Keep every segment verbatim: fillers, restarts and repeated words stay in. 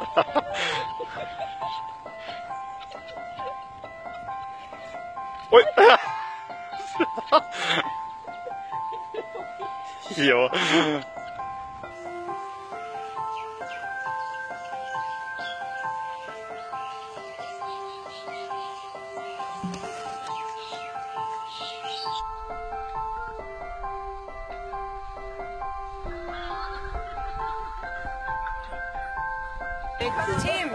Oj! Ja. Tim!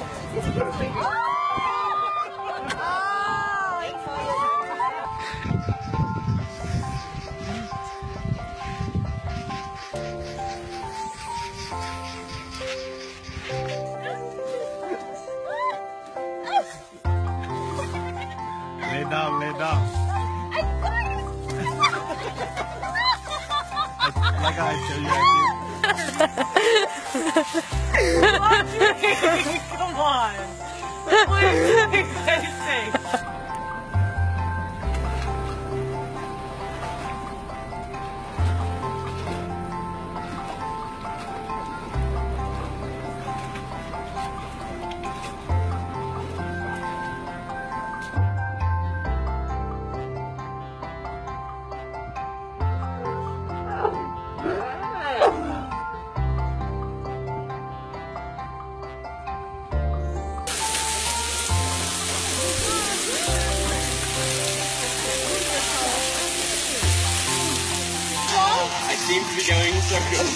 Lay down, lay down. Like I tell you, Come on! Please, for Christ's sake. I seem to be going in circles.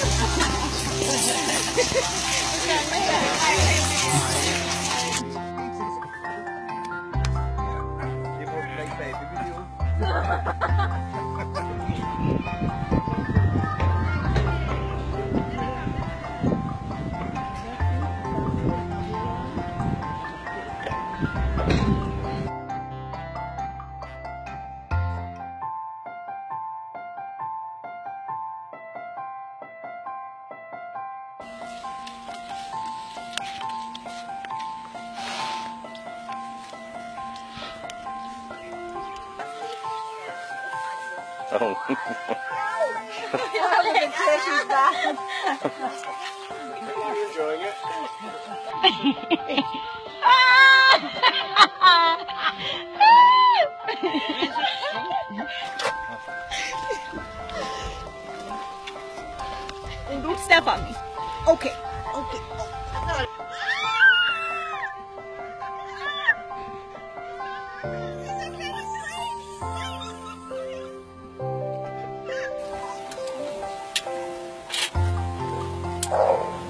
Oh. She's back. Are you enjoying it? Don't step on me. Okay. Okay. Oh.